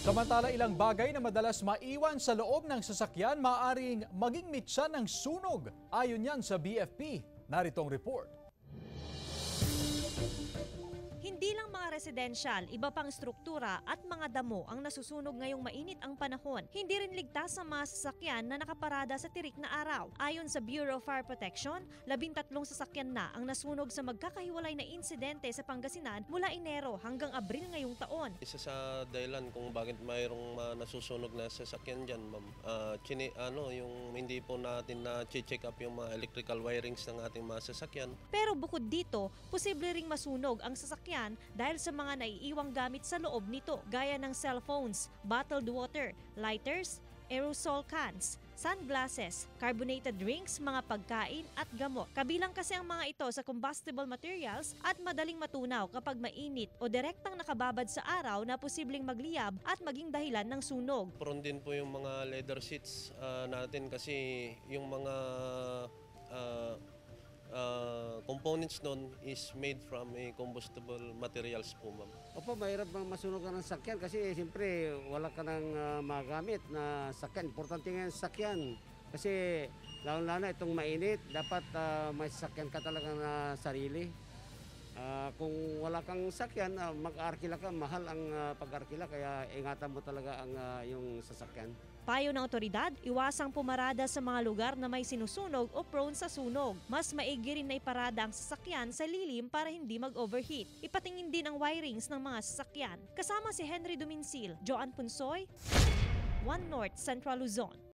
Samantala, ilang bagay na madalas maiwan sa loob ng sasakyan maaaring maging mitsa ng sunog. Ayon yan sa BFP. Narito ang report. Hindi lang mga residential, iba pang struktura at mga damo ang nasusunog ngayong mainit ang panahon. Hindi rin ligtas ang mga sasakyan na nakaparada sa tirik na araw. Ayon sa Bureau of Fire Protection, 13 sasakyan na ang nasunog sa magkakahiwalay na insidente sa Pangasinan mula Enero hanggang Abril ngayong taon. Isa sa dahilan kung bakit mayroong nasusunog na sasakyan dyan, ma'am, yung hindi po natin na-check up yung mga electrical wirings ng ating mga sasakyan. Pero bukod dito, posible ring masunog ang sasakyan dahil sa mga naiiwang gamit sa loob nito gaya ng cellphones, bottled water, lighters, aerosol cans, sunglasses, carbonated drinks, mga pagkain at gamot. Kabilang kasi ang mga ito sa combustible materials at madaling matunaw kapag mainit o direktang nakababad sa araw na posibleng magliyab at maging dahilan ng sunog. Prone din po yung mga leather seats natin kasi yung mga components nun is made from a combustible materials po, ma'am. Opo, mahirap masunog ng sakyan kasi siyempre wala ka nang magamit na sakyan. Importante nga yung sakyan kasi lalo-lalo itong mainit, dapat may sakyan ka talaga na sarili. Kung wala kang sakyan, mag-arkila ka, mahal ang pag-arkila kaya ingatan mo talaga ang yung sasakyan. Payo ng otoridad, iwasang pumarada sa mga lugar na may sinusunog o prone sa sunog. Mas maigi rin na iparada ang sasakyan sa lilim para hindi mag-overheat. Ipatingin din ang wirings ng mga sasakyan. Kasama si Henry Duminsil, Joan Punsoy, One North, Central Luzon.